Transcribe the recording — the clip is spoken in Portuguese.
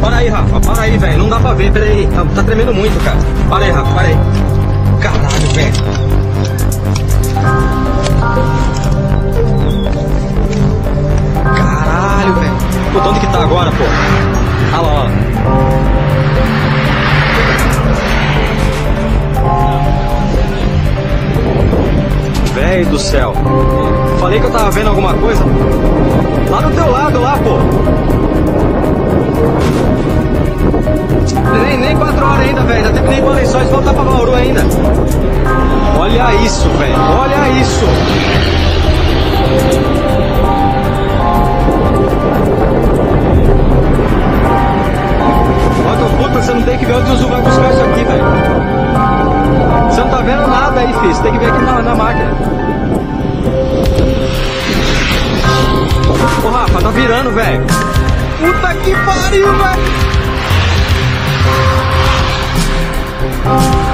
Para aí, Rafa, para aí, velho. Não dá pra ver, peraí. Tá tremendo muito, cara. Para aí, Rafa, para aí. Caralho, velho. Caralho, velho. Pô, onde que tá agora, pô? Olha lá, ó. Velho do céu. Falei que eu tava vendo alguma coisa. Lá do teu lado, lá, pô. Nem 4 horas ainda, velho. Ainda tem que nem para Lençóis voltar pra Bauru ainda. Olha isso, velho. Olha isso. Olha, puta, você não tem que ver onde o Zu vai buscar isso aqui, velho. Você não tá vendo nada aí, filho. Você tem que ver aqui na máquina. Ô, Rafa, tá virando, velho. Puta que pariu, velho.